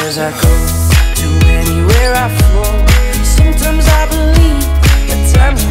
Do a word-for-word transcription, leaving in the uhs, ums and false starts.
as I go, to anywhere I flow. Sometimes I believe that time